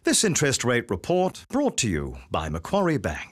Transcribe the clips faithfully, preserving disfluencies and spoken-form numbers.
This interest rate report brought to you by Macquarie Bank.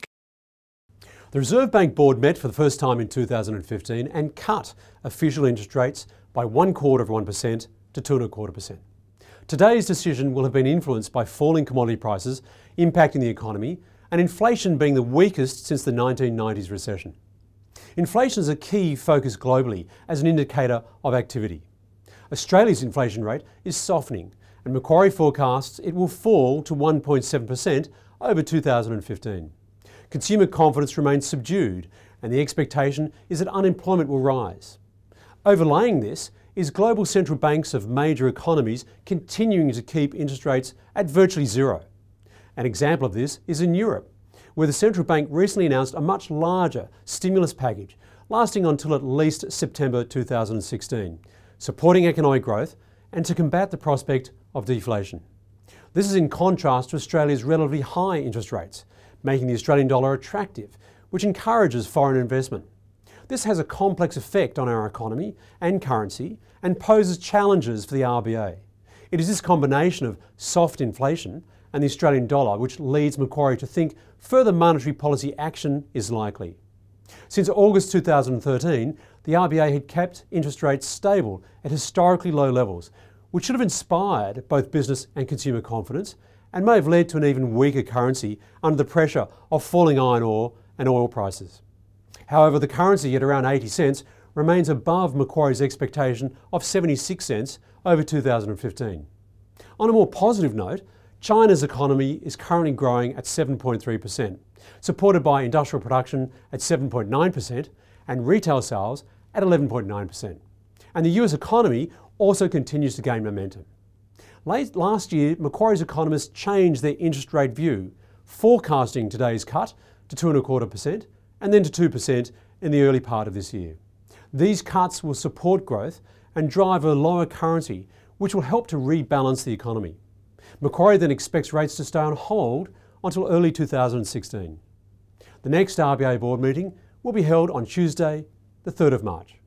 The Reserve Bank Board met for the first time in two thousand fifteen and cut official interest rates by one quarter of one percent to two and a quarter percent. Today's decision will have been influenced by falling commodity prices impacting the economy and inflation being the weakest since the nineteen nineties recession. Inflation is a key focus globally as an indicator of activity. Australia's inflation rate is softening, and Macquarie forecasts it will fall to one point seven percent over two thousand fifteen. Consumer confidence remains subdued, and the expectation is that unemployment will rise. Overlaying this is global central banks of major economies continuing to keep interest rates at virtually zero. An example of this is in Europe, where the central bank recently announced a much larger stimulus package lasting until at least September two thousand sixteen, supporting economic growth and to combat the prospect of deflation. This is in contrast to Australia's relatively high interest rates, making the Australian dollar attractive, which encourages foreign investment. This has a complex effect on our economy and currency and poses challenges for the R B A. It is this combination of soft inflation and the Australian dollar which leads Macquarie to think further monetary policy action is likely. Since August two thousand thirteen, the R B A had kept interest rates stable at historically low levels, which should have inspired both business and consumer confidence and may have led to an even weaker currency under the pressure of falling iron ore and oil prices. However, the currency at around eighty cents remains above Macquarie's expectation of seventy-six cents over two thousand fifteen. On a more positive note, China's economy is currently growing at seven point three percent, supported by industrial production at seven point nine percent and retail sales at eleven point nine percent. And the U S economy also continues to gain momentum. Late last year, Macquarie's economists changed their interest rate view, forecasting today's cut to two and a quarter percent and then to two percent in the early part of this year. These cuts will support growth and drive a lower currency, which will help to rebalance the economy. Macquarie then expects rates to stay on hold until early two thousand sixteen. The next R B A board meeting will be held on Tuesday, the third of March.